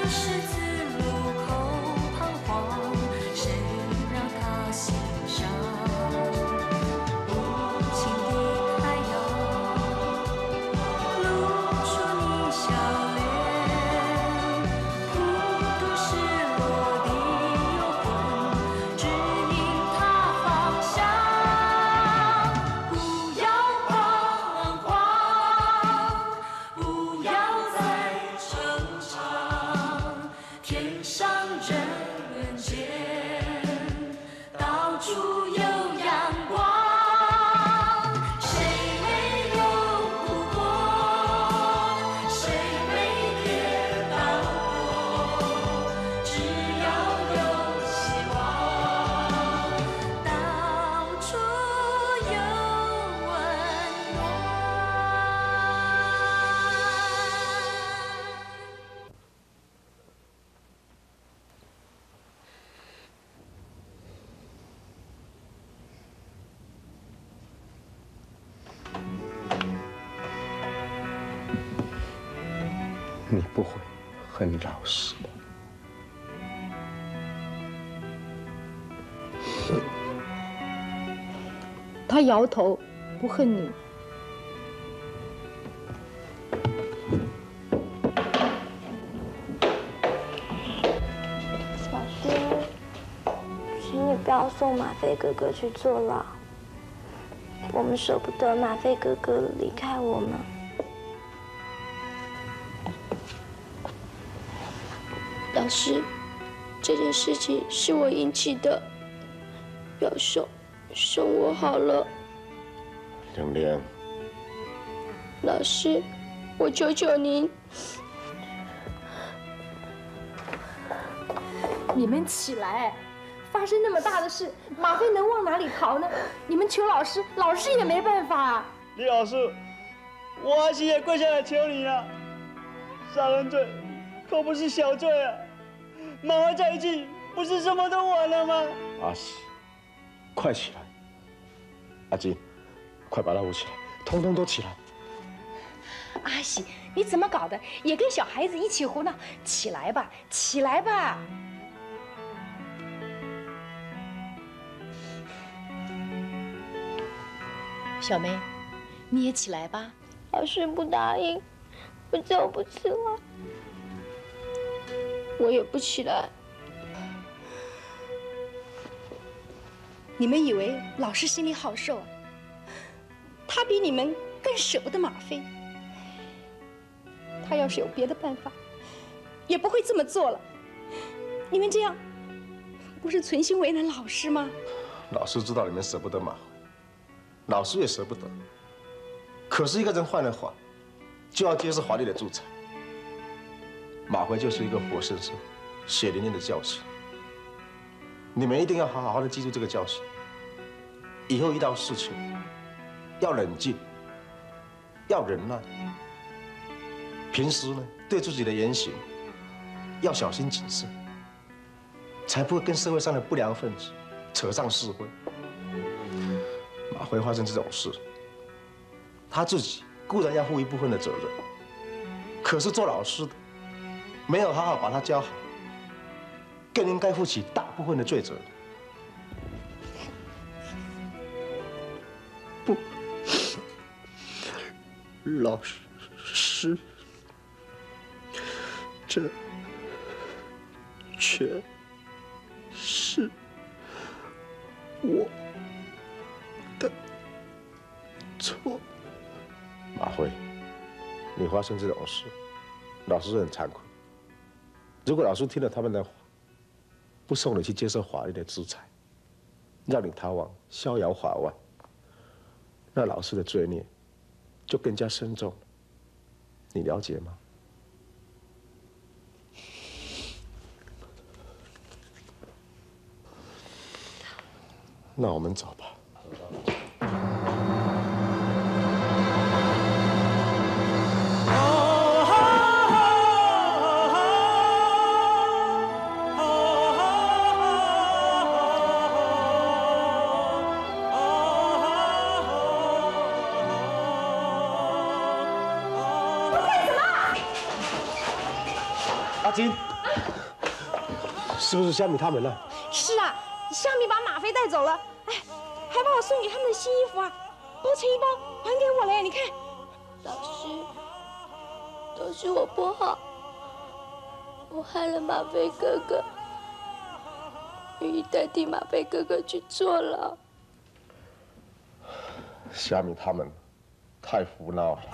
你不会很老实的。 他摇头，不恨你。 小丁，请你不要送马飞哥哥去坐牢，我们舍不得马飞哥哥离开我们。 老师，这件事情是我引起的，要送我好了。 玲玲， 老师，我求求您。 你们起来！发生那么大的事，马飞能往哪里逃呢？你们求老师，老师也没办法啊。 李老师，我阿喜也跪下来求你了，杀人罪可不是小罪啊！ 马辉在一起，不是什么都完了吗？ 阿喜，快起来！阿金，快把他扶起来，通通都起来！ 阿喜，你怎么搞的？也跟小孩子一起胡闹！起来吧，起来吧！小梅，你也起来吧。 老师不答应，我走不起来。 我也不起来。 你们以为老师心里好受啊？他比你们更舍不得马飞。他要是有别的办法，也不会这么做了。你们这样，不是存心为难老师吗？ 老师知道你们舍不得马辉，老师也舍不得。可是一个人犯了法，就要接受法律的制裁。 马辉就是一个活生生、血淋淋的教训。你们一定要好好的记住这个教训。以后遇到事情，要冷静，要忍耐。平时呢，对自己的言行要小心谨慎，才不会跟社会上的不良分子扯上是非。马辉发生这种事，他自己固然要负一部分的责任，可是做老师的。 没有好好把他教好，更应该负起大部分的罪责。 不，老师，这全是我的错。 马辉，你发生这种事，老师很惭愧。 如果老师听了他们的话，不送你去接受法律的制裁，让你逃往逍遥法外，那老师的罪孽就更加深重了。你了解吗？那我们走吧。 阿金， 是不是虾米他们呢？ 是啊，虾米把马飞带走了，哎，还把我送给他们的新衣服啊，包成一包还给我嘞，你看。 老师，都是我不好，我害了马飞哥哥，愿意代替马飞哥哥去坐牢。 虾米他们太胡闹了。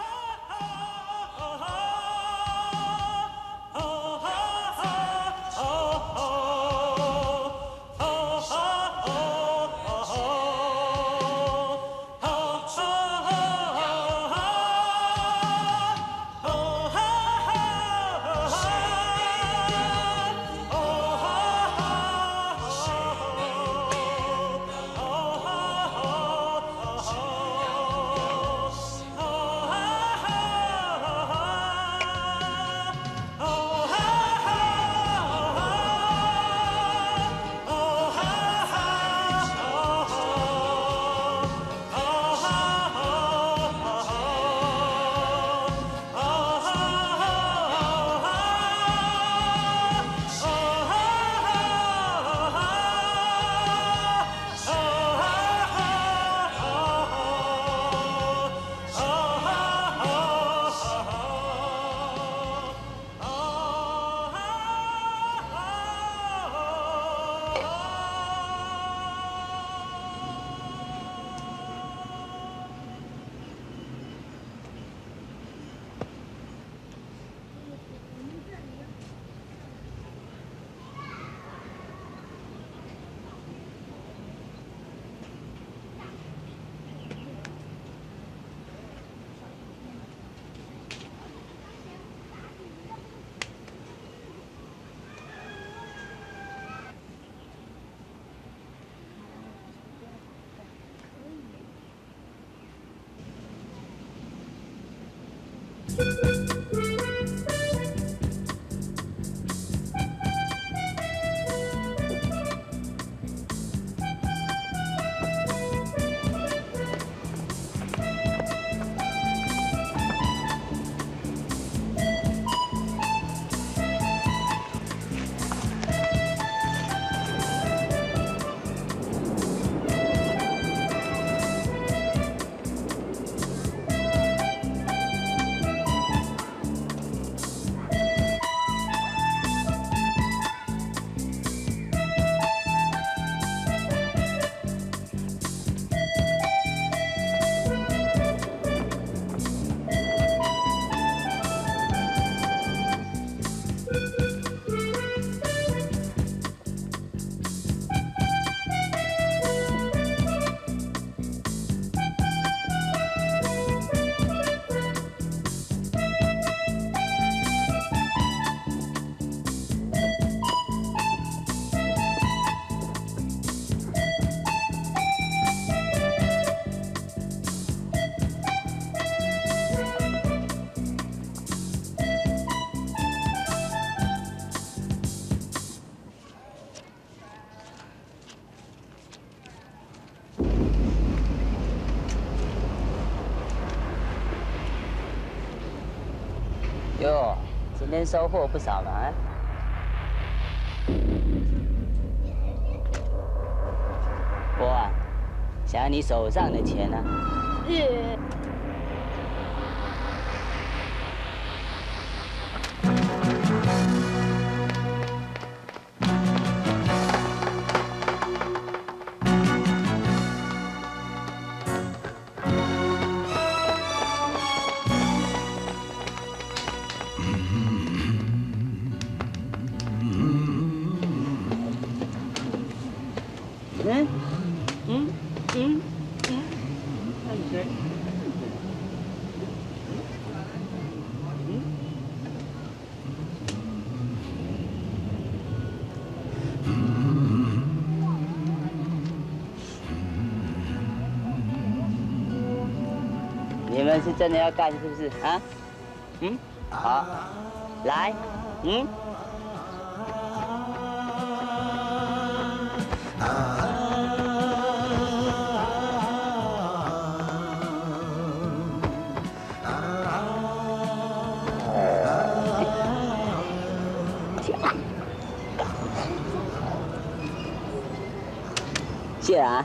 哟，今天收获不少了啊！我啊，想要你手上的钱呢、你们是真的要干是不是啊？好，来， 谢啊。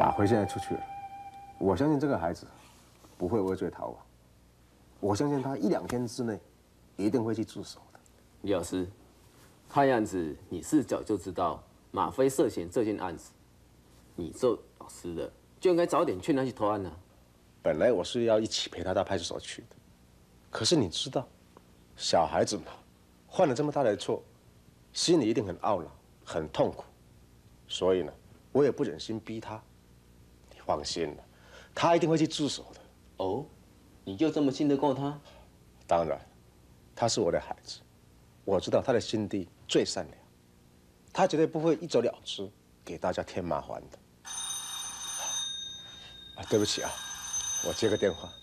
马辉现在出去了，我相信这个孩子不会畏罪逃亡。我相信他1、2天之内一定会去自首的。 李老师，看样子你是早就知道马飞涉嫌这件案子，你做老师的就应该早点劝他去投案啊。 本来我是要一起陪他到派出所去的，可是你知道，小孩子嘛，犯了这么大的错，心里一定很懊恼、很痛苦，所以呢，我也不忍心逼他。你放心了，他一定会去自首的。 哦，你就这么信得过他？ 当然，他是我的孩子，我知道他的心地最善良，他绝对不会一走了之，给大家添麻烦的。啊，对不起啊，我接个电话。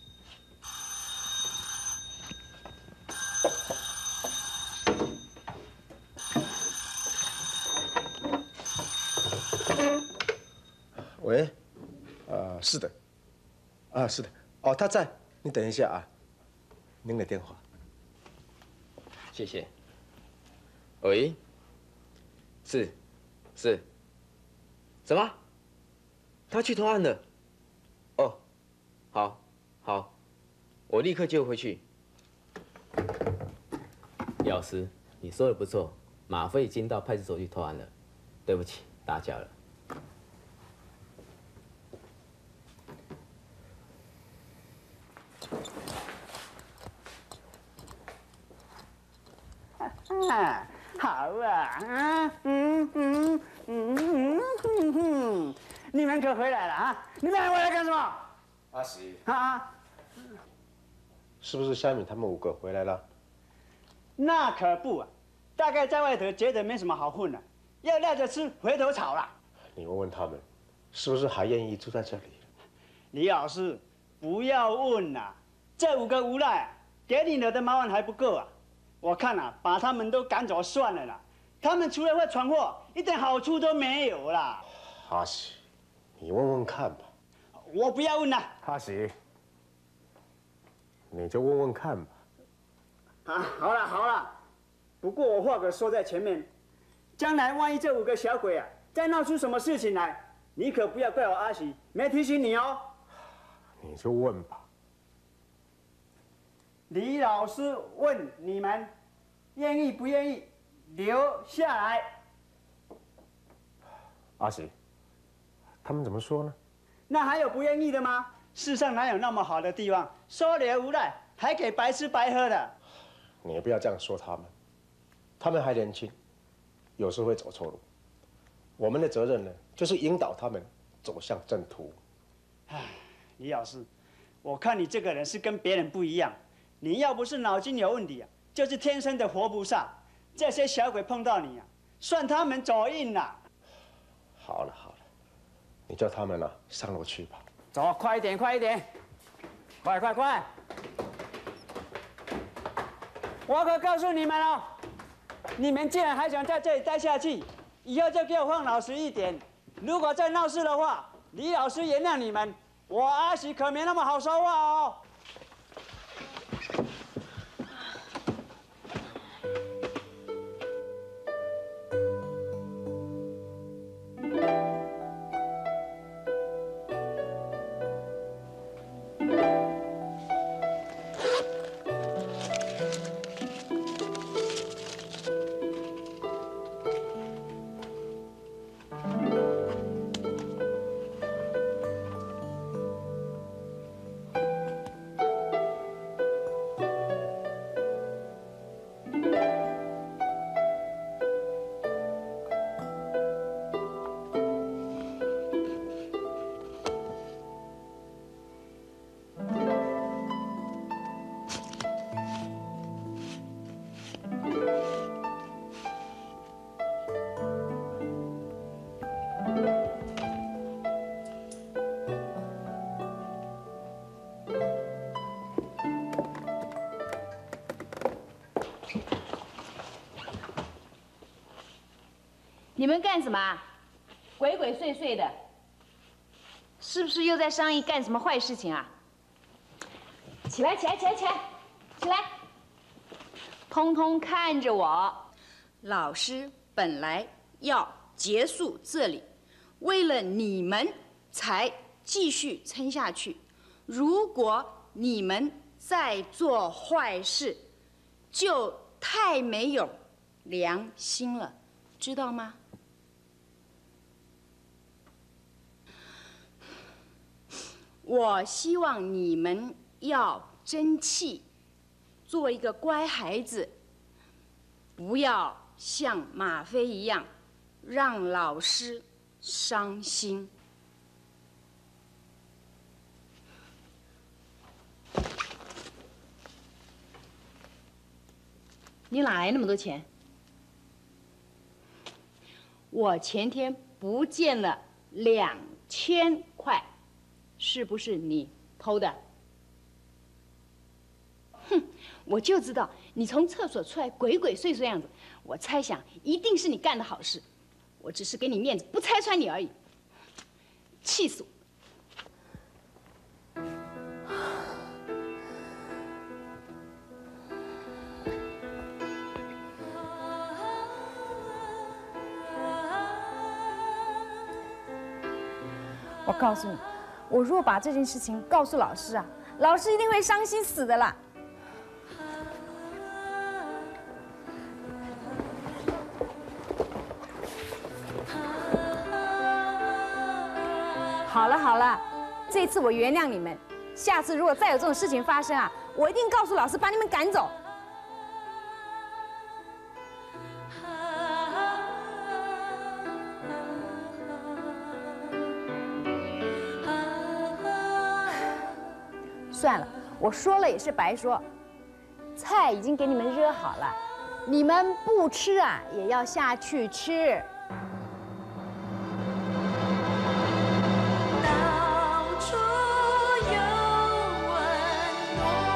喂，是的，是的，哦，他在，你等一下啊，您的电话。 谢谢。喂，是，什么？他去投案了？哦，好，我立刻就回去。李老师，你说的不错，马飞已经到派出所去投案了。对不起，打搅了。 好啊，你们可回来了啊！你们还回来干什么？ 阿喜啊， 是不是虾米他们5个回来了？ 那可不啊，大概在外头觉得没什么好混了，要赖着吃回头草了。 你问问他们，是不是还愿意住在这里？ 李老师，不要问啦，这5个无赖给你惹的麻烦还不够啊！我看啊，把他们都赶走算了啦。他们除了会闯祸，一点好处都没有啦。 阿喜，你问问看吧。 我不要问啦。 阿喜，你就问问看吧。 啊，好了，不过我话可说在前面，将来万一这5个小鬼啊再闹出什么事情来，你可不要怪我阿喜没提醒你哦。 你就问吧。 李老师问你们，愿意不愿意留下来？ 阿喜，他们怎么说呢？ 那还有不愿意的吗？世上哪有那么好的地方，收留无赖还给白吃白喝的？ 你也不要这样说他们，他们还年轻，有时会走错路。我们的责任呢，就是引导他们走向正途。 唉，李老师，我看你这个人是跟别人不一样。你要不是脑筋有问题啊，就是天生的活菩萨。这些小鬼碰到你啊，算他们走运了。 好了，你叫他们上楼去吧。 走，快一点，快！我可告诉你们哦，你们既然还想在这里待下去，以后就给我放老实一点。如果再闹事的话，李老师原谅你们，我阿喜可没那么好说话哦。 你们干什么？鬼鬼祟祟的，是不是又在商议干什么坏事情啊？起来，通通看着我！ 老师本来要结束这里，为了你们才继续撑下去。如果你们再做坏事，就太没有良心了，知道吗？我希望你们要争气，做一个乖孩子，不要像马飞一样让老师伤心。 你哪来那么多钱？ 我前天不见了2000块，是不是你偷的？哼，我就知道你从厕所出来鬼鬼祟祟样子，我猜想一定是你干的好事。我只是给你面子，不拆穿你而已。气死我！ 我告诉你，我如果把这件事情告诉老师啊，老师一定会伤心死的啦。好了好了，这次我原谅你们，下次如果再有这种事情发生啊，我一定告诉老师把你们赶走。算了，我说了也是白说。菜已经给你们热好了，你们不吃啊，也要下去吃。 到处有温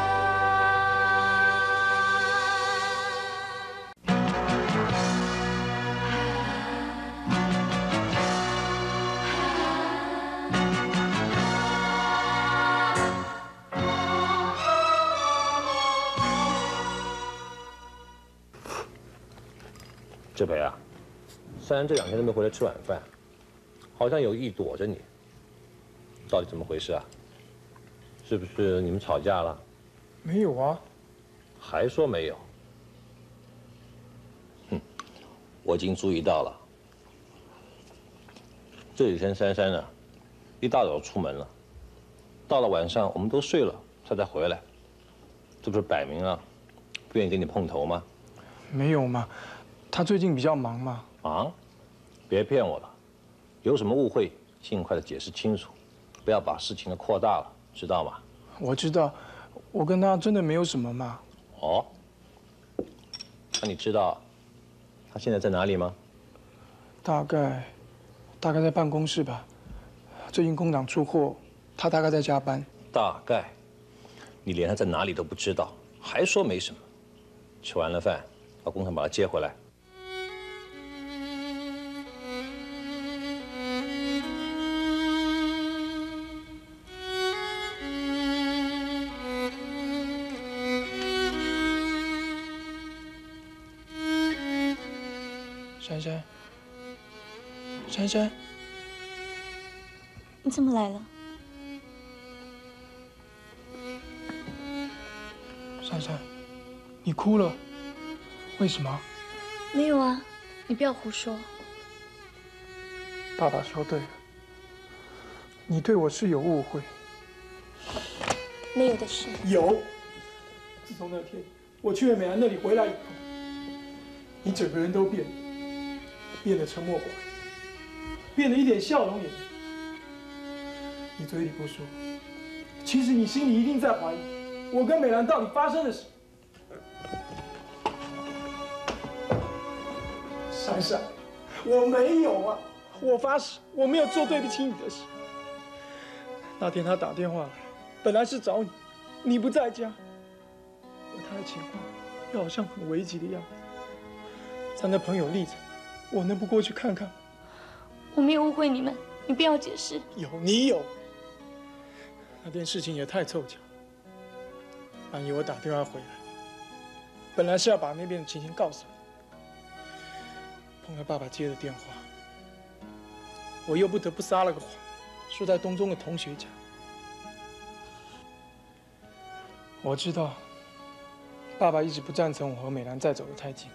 志培啊，珊珊这2天都没回来吃晚饭，好像有意躲着你，到底怎么回事啊？是不是你们吵架了？ 没有啊。 还说没有？哼，我已经注意到了。这几天珊珊啊，一大早出门了，到了晚上我们都睡了，她才回来，这不是摆明了不愿意跟你碰头吗？ 没有嘛，他最近比较忙嘛。 忙？别骗我了，有什么误会尽快的解释清楚，不要把事情给扩大了，知道吗？ 我知道，我跟他真的没有什么嘛。 哦，那你知道他现在在哪里吗？ 大概在办公室吧。最近工厂出货，他大概在加班。 大概？你连他在哪里都不知道，还说没什么？吃完了饭，到工厂把他接回来。 珊珊，珊珊， 你怎么来了？ 珊珊，你哭了，为什么？ 没有啊，你不要胡说。 爸爸说对了，你对我是有误会。 没有的事。 有。自从那天我去了美兰那里回来以后，你整个人都变了。变得沉默寡言，变得一点笑容也没有。你嘴里不说，其实你心里一定在怀疑我跟美兰到底发生了什么。珊珊，我没有啊，我发誓我没有做对不起你的事。那天他打电话来，本来是找你，你不在家，而他的情况又好像很危急的样子。站在朋友立场，我能不过去看看吗？ 我没有误会你们，你不要解释。 有，你有。那件事情也太凑巧。半夜我打电话回来，本来是要把那边的情形告诉你，碰到爸爸接的电话，我又不得不撒了个谎， 说在东中的同学家。我知道，爸爸一直不赞成我和美兰再走得太近。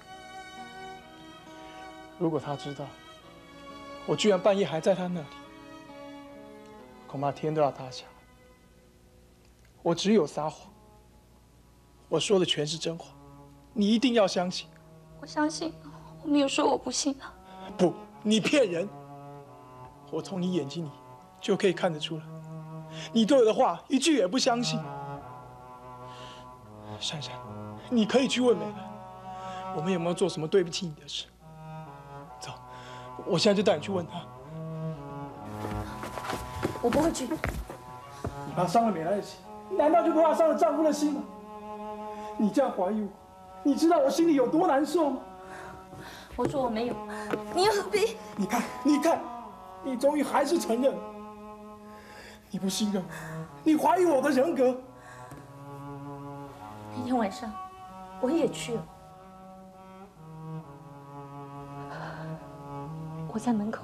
如果他知道我居然半夜还在他那里，恐怕天都要塌下来。我只有撒谎，我说的全是真话，你一定要相信。 我相信，我没有说我不信啊。 不，你骗人！我从你眼睛里就可以看得出来，你对我的话一句也不相信。珊珊，你可以去问美兰，我们有没有做什么对不起你的事？走，我现在就带你去问她。 我不会去。 你怕伤了美兰的心，难道就不怕伤了丈夫的心吗？你这样怀疑我，你知道我心里有多难受吗？ 我说我没有，你又何必？ 你看，你看，你终于还是承认了。你不信任我，你怀疑我的人格。 那天晚上，我也去了。我在门口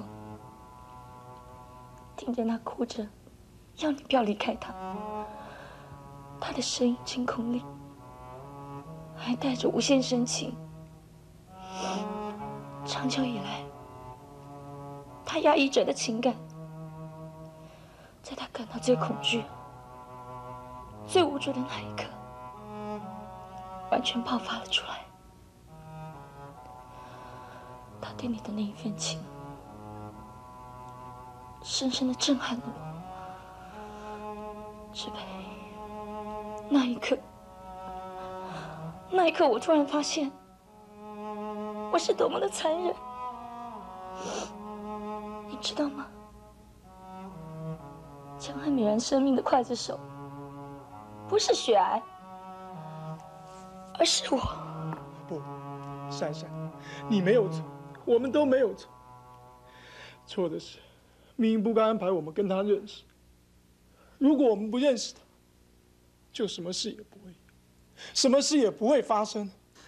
听见他哭着，要你不要离开他。他的声音惊恐里还带着无限深情。长久以来，他压抑着的情感，在他感到最恐惧、最无助的那一刻，完全爆发了出来。他对你的那一份情，深深的震撼了我。志培，那一刻，我突然发现，我是多么的残忍，你知道吗？抢害美兰生命的刽子手，不是雪癌，而是我。 不，珊珊，你没有错，我们都没有错。错的是，命运不该安排我们跟他认识。如果我们不认识他，就什么事也不会有，什么事也不会发生。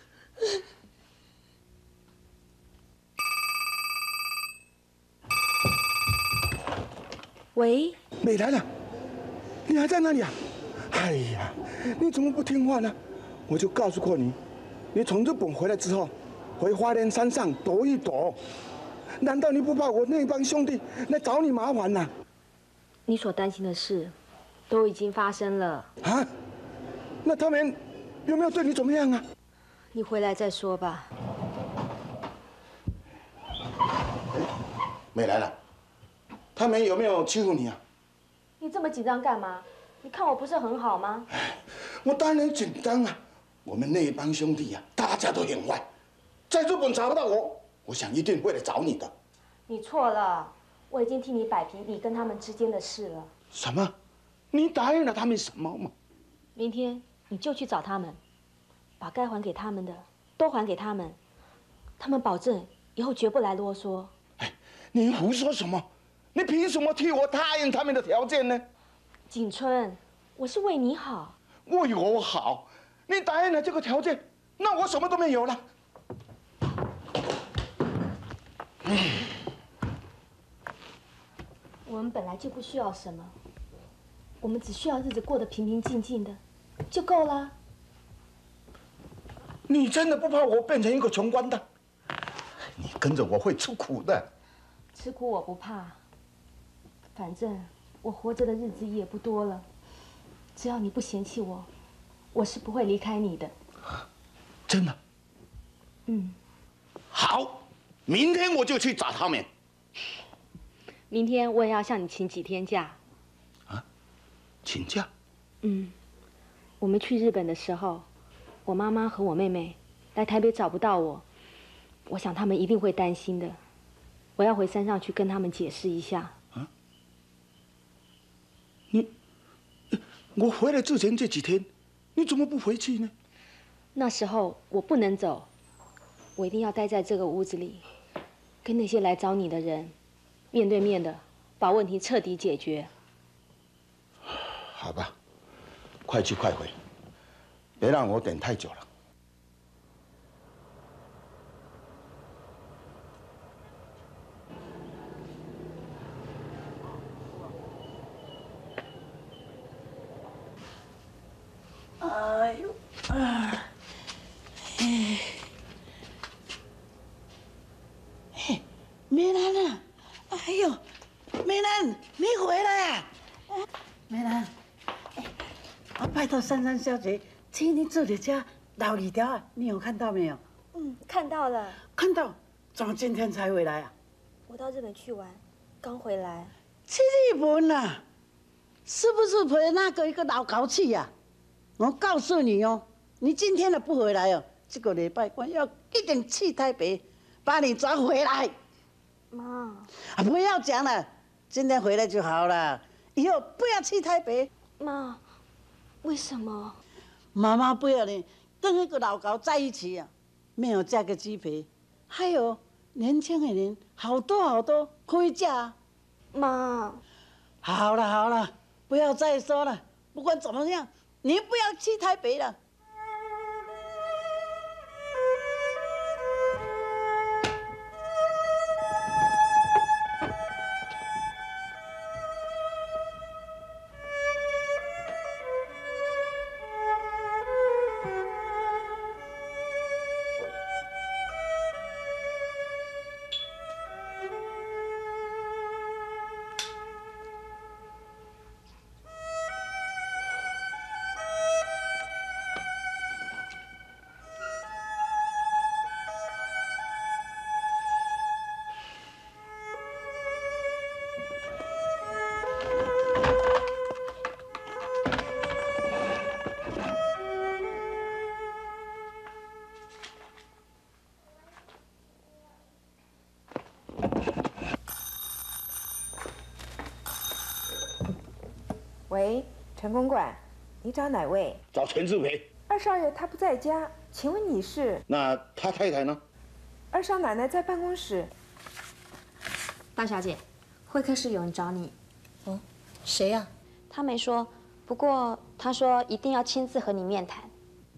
喂， 美兰啊，你还在那里啊？哎呀，你怎么不听话呢？我就告诉过你，你从日本回来之后，回花莲山上躲一躲。难道你不怕我那帮兄弟来找你麻烦呐？ 你所担心的事，都已经发生了。 啊？那他们有没有对你怎么样啊？ 你回来再说吧。 美兰啊，他们有没有欺负你啊？ 你这么紧张干嘛？你看我不是很好吗？ 我当然紧张啊！我们那帮兄弟呀，大家都很坏，在日本找不到我，我想一定会来找你的。 你错了，我已经替你摆平你跟他们之间的事了。 什么？你答应了他们什么吗？ 明天你就去找他们，把该还给他们的都还给他们，他们保证以后绝不来啰嗦。 哎，你胡说什么？你凭什么替我答应他们的条件呢？ 景春，我是为你好。 为我好，你答应了这个条件，那我什么都没有了。 我们本来就不需要什么，我们只需要日子过得平平静静的，就够了。 你真的不怕我变成一个穷光蛋？你跟着我会吃苦的。 吃苦我不怕，反正我活着的日子也不多了。只要你不嫌弃我，我是不会离开你的。 真的？ 嗯。 好，明天我就去找他们。 明天我也要向你请几天假。 啊？请假？ 嗯。我们去日本的时候，我妈妈和我妹妹来台北找不到我，我想他们一定会担心的。我要回山上去跟他们解释一下。 啊？我回来之前这几天，你怎么不回去呢？ 那时候我不能走，我一定要待在这个屋子里，跟那些来找你的人面对面的把问题彻底解决。 好吧，快去快回，别让我等太久了。 美兰，你回来啊！美兰，我拜托珊珊小姐，请你做的这老李条啊，你有看到没有？ 看到了。 看到，怎么今天才回来啊？ 我到日本去玩，刚回来。 去日本啊？是不是陪那个一个老高去呀？我告诉你哦，你今天的不回来哦，这个礼拜我要一定去台北把你抓回来。 妈， 不要讲了，今天回来就好了，以后不要去台北。 妈，为什么？ 妈妈不要你跟一个老高在一起啊，没有嫁个鸡皮，还有年轻的人好多可以嫁啊。 妈， 好了，不要再说了。不管怎么样，你不要去台北了。 喂，陈公馆，你找哪位？ 找陈志培。 二少爷他不在家，请问你是？ 那他太太呢？ 二少奶奶在办公室。 大小姐，会客室有人找你。 哦，谁呀？ 他没说，不过他说一定要亲自和你面谈。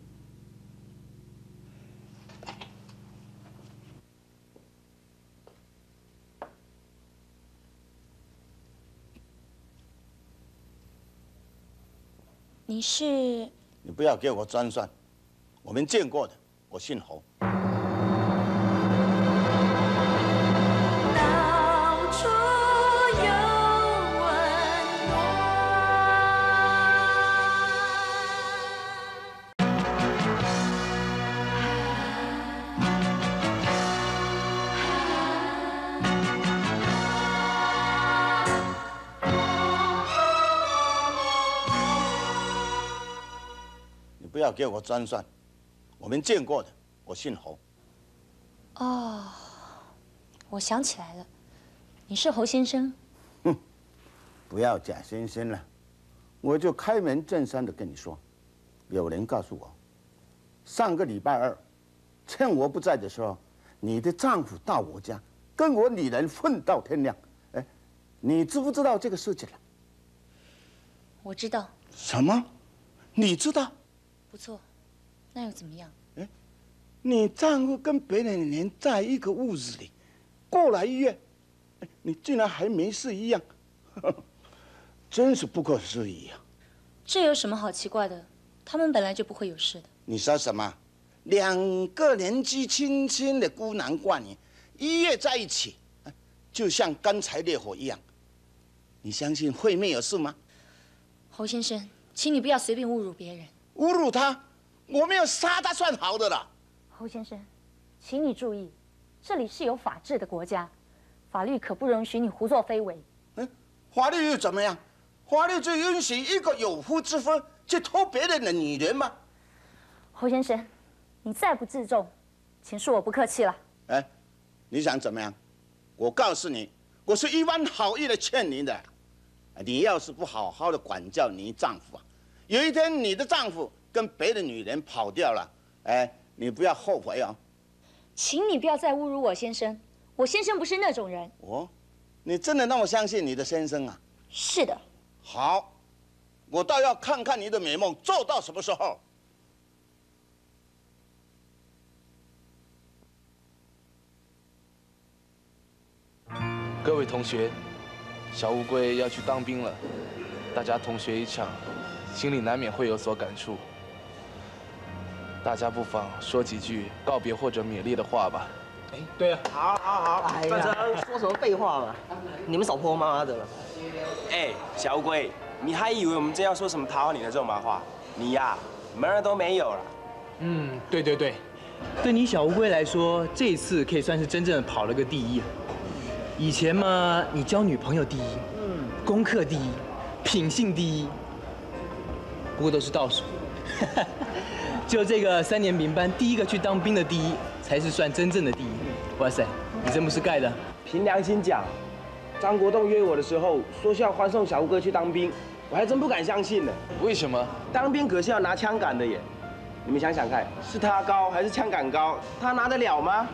你是？ 你不要给我装蒜，我们见过的，我姓侯。 到处有温不要给我装蒜，我们见过的，我姓侯。 哦，我想起来了，你是侯先生。 不要假先生了，我就开门见山的跟你说，有人告诉我，上个礼拜二，趁我不在的时候，你的丈夫到我家跟我女人混到天亮。哎，你知不知道这个事情了？ 我知道。 什么？你知道？ 不错，那又怎么样？ 你丈夫跟别的人在一个屋子里，过来医院，你竟然还没事一样，真是不可思议啊！ 这有什么好奇怪的？他们本来就不会有事的。 你说什么？两个年纪轻轻的孤男寡女，一夜在一起，就像干柴烈火一样，你相信会没有事吗？ 侯先生，请你不要随便侮辱别人。 侮辱他？我没有杀他算好的了。 侯先生，请你注意，这里是有法治的国家，法律可不容许你胡作非为。 法律又怎么样？法律就允许一个有妇之夫去偷别人的女人吗？ 侯先生，你再不自重，请恕我不客气了。 你想怎么样？我告诉你，我是一番好意的劝你的。你要是不好好的管教你丈夫啊，有一天你的丈夫跟别的女人跑掉了，你不要后悔哦。 请你不要再侮辱我先生，我先生不是那种人。 你真的那么相信你的先生啊？ 是的。 好，我倒要看看你的美梦做到什么时候。 各位同学，小乌龟要去当兵了，大家同学一场，心里难免会有所感触。大家不妨说几句告别或者勉励的话吧。 哎，对啊。 好，反正说什么废话嘛，你们少泼妈妈的了。 哎，小乌龟，你还以为我们真要说什么讨好你的肉麻话？你呀，门儿都没有了。 对，对你小乌龟来说，这一次可以算是真正的跑了个第一。以前嘛，你交女朋友第一，功课第一，品性第一，不过都是倒数。就这个3年民班第一个去当兵的第一，才是算真正的第一。哇塞，你真不是盖的。 凭良心讲，张国栋约我的时候说是要欢送小乌龟去当兵，我还真不敢相信呢。 为什么？ 当兵可是要拿枪杆的耶。你们想想看，是他高还是枪杆高？他拿得了吗？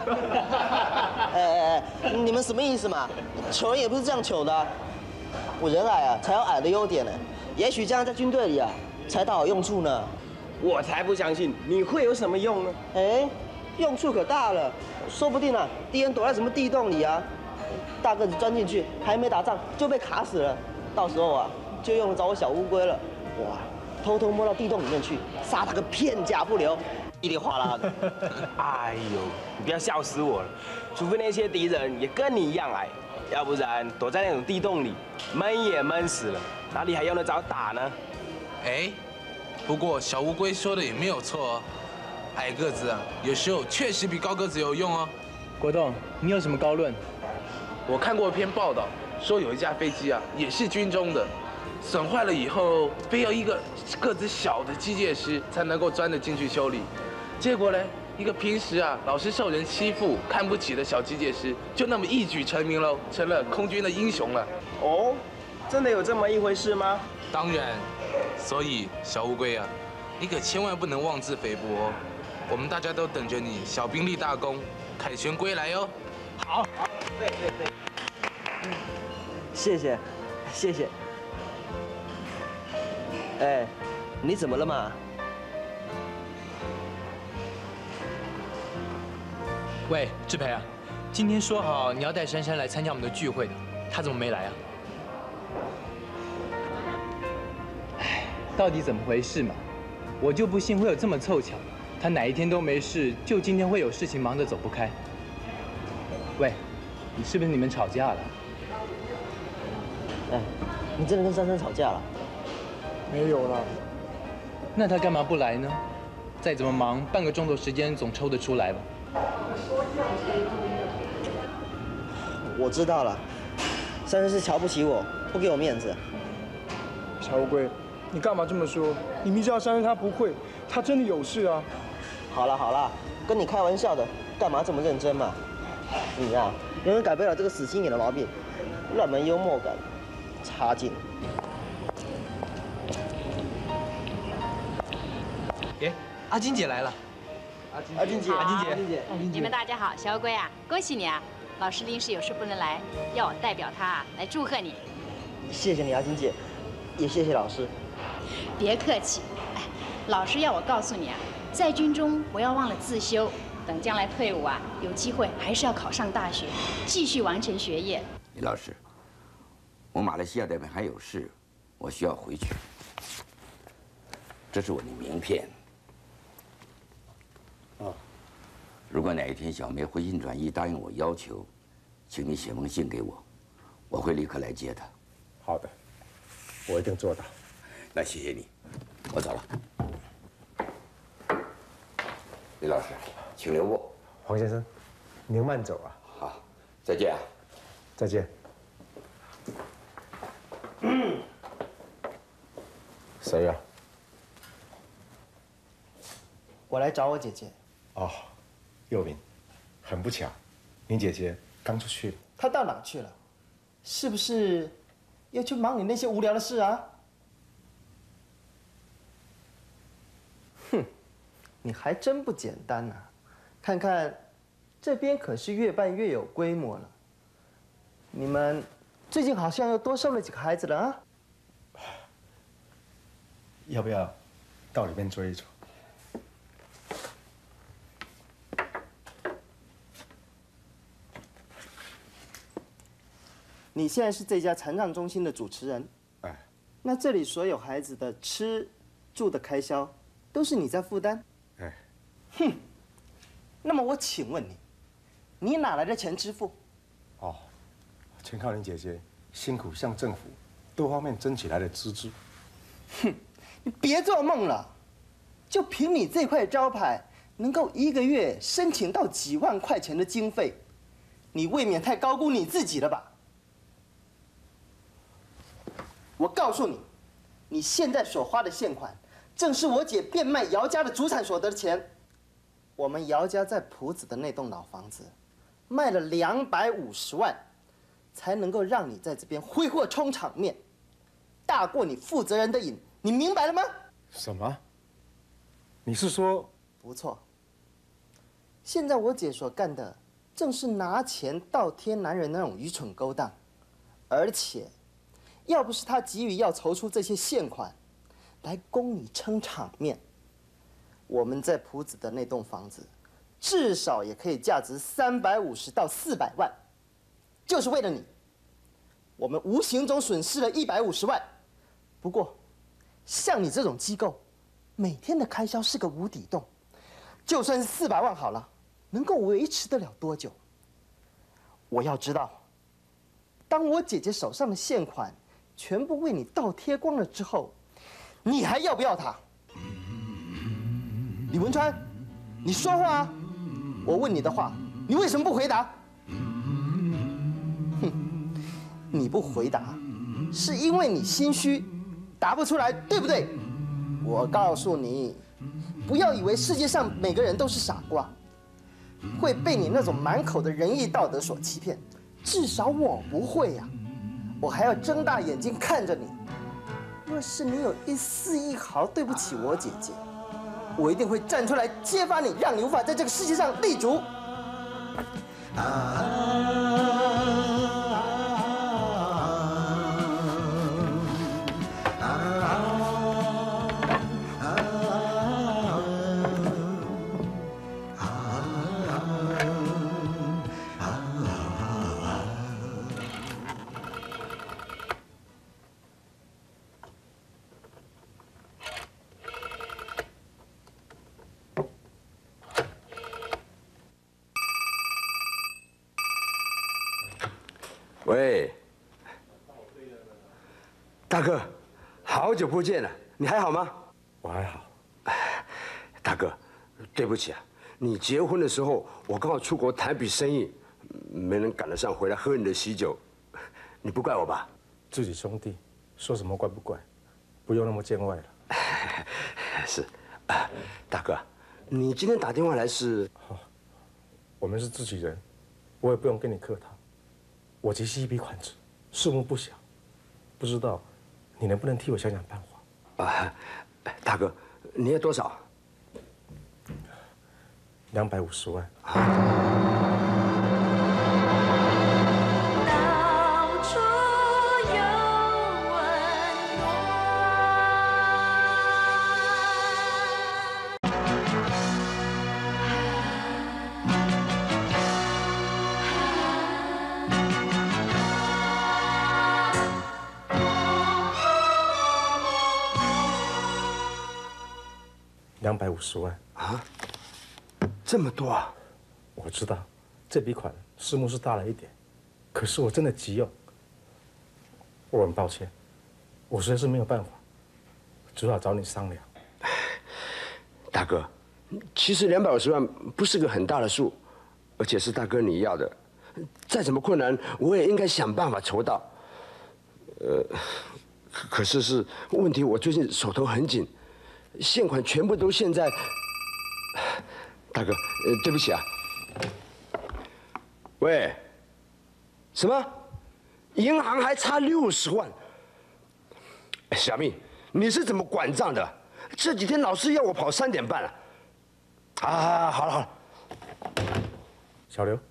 你们什么意思嘛？求人也不是这样求的。我人矮啊，才有矮的优点呢。也许这样在军队里啊，才大有用处呢。 我才不相信你会有什么用呢？ 用处可大了，说不定啊，敌人躲在什么地洞里啊，大个子钻进去，还没打仗就被卡死了。到时候啊，就用得着我小乌龟了。哇，偷偷摸到地洞里面去，杀他个片甲不留，稀里哗啦的。 哎呦，你不要笑死我了！除非那些敌人也跟你一样矮，要不然躲在那种地洞里，闷也闷死了，哪里还用得着打呢？ 哎，不过小乌龟说的也没有错哦，矮个子啊，有时候确实比高个子有用哦。 国栋，你有什么高论？ 我看过一篇报道，说有一架飞机啊，也是军中的，损坏了以后，非要一个个子小的机械师才能够钻得进去修理。结果呢，一个平时啊老是受人欺负、看不起的小机械师，就那么一举成名了，成了空军的英雄了。 哦，真的有这么一回事吗？ 当然，所以小乌龟啊，你可千万不能妄自菲薄哦。我们大家都等着你小兵立大功，凯旋归来哦。 好，对， 谢谢。哎，你怎么了嘛？ 喂，志培啊，今天说好你要带珊珊来参加我们的聚会的，她怎么没来啊？哎，到底怎么回事嘛？我就不信会有这么凑巧，她哪一天都没事，就今天会有事情忙得走不开。喂，你是不是你们吵架了？ 你真的跟珊珊吵架了？ 没有啦。 那她干嘛不来呢？再怎么忙，半个钟头时间总抽得出来吧？ 我知道了，珊珊是瞧不起我，不给我面子。 小乌龟，你干嘛这么说？你明知道珊珊她不会，她真的有事啊。 好了，跟你开玩笑的，干嘛这么认真嘛？你呀，永远改不了这个死心眼的毛病，乱门幽默感，差劲。 哎，阿金姐来了。 阿金姐， 你们大家好，小乌龟啊，恭喜你啊！老师临时有事不能来，要我代表他来祝贺你。 谢谢你，阿金姐，也谢谢老师。 别客气，哎，老师要我告诉你啊，在军中不要忘了自修，等将来退伍啊，有机会还是要考上大学，继续完成学业。 李老师，我马来西亚那边还有事，我需要回去。这是我的名片。如果哪一天小梅回心转意答应我要求，请你写封信给我，我会立刻来接她。 好的，我一定做到。 那谢谢你，我走了。李老师，请留步。 黄先生，您慢走啊。 好，再见啊。 再见。谁呀？ 我来找我姐姐。 哦，佑明，很不巧，你姐姐刚出去。 她到哪去了？是不是要去忙你那些无聊的事啊？哼，你还真不简单呐！看看，这边可是越办越有规模了。你们最近好像又多生了几个孩子了啊？ 要不要到里面坐一坐？ 你现在是这家残障中心的主持人， 哎， 那这里所有孩子的吃、住的开销都是你在负担？ 哎， 哼，那么我请问你， 你哪来的钱支付？ 哦，全靠你姐姐辛苦向政府多方面争取来的资助。 哼，你别做梦了，就凭你这块招牌，能够1个月申请到几万块钱的经费，你未免太高估你自己了吧？我告诉你，你现在所花的现款，正是我姐变卖姚家的祖产所得的钱。我们姚家在朴子的那栋老房子，卖了250万，才能够让你在这边挥霍充场面，大过你负责人的瘾，你明白了吗？ 什么？你是说？ 不错。现在我姐所干的，正是拿钱倒贴男人那种愚蠢勾当，而且，要不是她急于要筹出这些现款，来供你撑场面，我们在朴子的那栋房子，至少也可以价值350到400万，就是为了你，我们无形中损失了150万。不过，像你这种机构，每天的开销是个无底洞，就算是400万好了，能够维持得了多久？我要知道，当我姐姐手上的现款全部为你倒贴光了之后，你还要不要她？李文川，你说话啊！我问你的话，你为什么不回答？哼，你不回答，是因为你心虚，答不出来，对不对？我告诉你，不要以为世界上每个人都是傻瓜，会被你那种满口的仁义道德所欺骗。至少我不会呀，我还要睁大眼睛看着你。若是你有1丝1毫对不起我姐姐，我一定会站出来揭发你，让你无法在这个世界上立足。 喂，大哥，好久不见了，你还好吗？ 我还好。 大哥，对不起啊，你结婚的时候我刚好出国谈笔生意，没能赶得上回来喝你的喜酒，你不怪我吧？ 自己兄弟，说什么怪不怪？不用那么见外了。 是，大哥，你今天打电话来是？ 我们是自己人，我也不用跟你客套。我急需一笔款子，数目不小，不知道你能不能替我想想办法？ 大哥，你要多少 ？250万。 到处有温 250万啊？这么多啊！ 我知道这笔款数目是大了一点，可是我真的急用。我很抱歉，我实在是没有办法，只好找你商量。 大哥，其实250万不是个很大的数，而且是大哥你要的，再怎么困难我也应该想办法筹到。可是问题，我最近手头很紧，现款全部都现在。大哥，对不起啊。喂，什么？银行还差60万？小蜜，你是怎么管账的？这几天老是要我跑3点半了。好了， 小刘，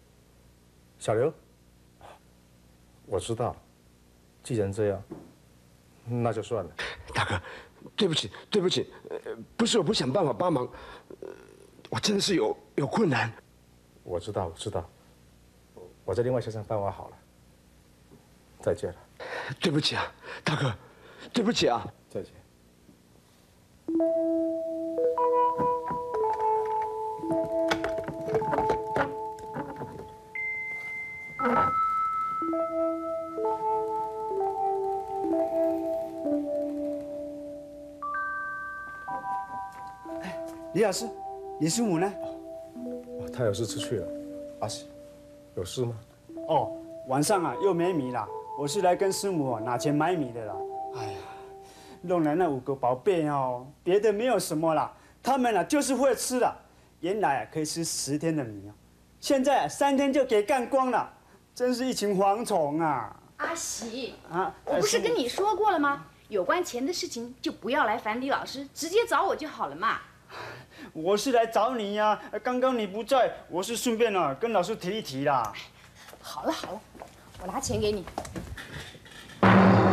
我知道，既然这样，那就算了。 大哥，对不起，不是我不想办法帮忙，我真的是有困难。 我知道，我再另外想想办法好了。再见了。 对不起啊，大哥，对不起啊。 再见。 李老师，李师母呢？ 他有事出去了。阿喜，有事吗？ 哦，晚上啊又没米了，我是来跟师母拿钱买米的啦。哎呀，弄来那5个宝贝哦，别的没有什么啦，他们啊就是会吃的。原来啊可以吃10天的米哦，现在3天就给干光了，真是一群蝗虫啊！ 阿喜啊， 我不是跟你说过了吗？有关钱的事情就不要来烦李老师，直接找我就好了嘛。 我是来找你呀，刚刚你不在，我是顺便啊跟老师提一提啦。 好了好了，我拿钱给你。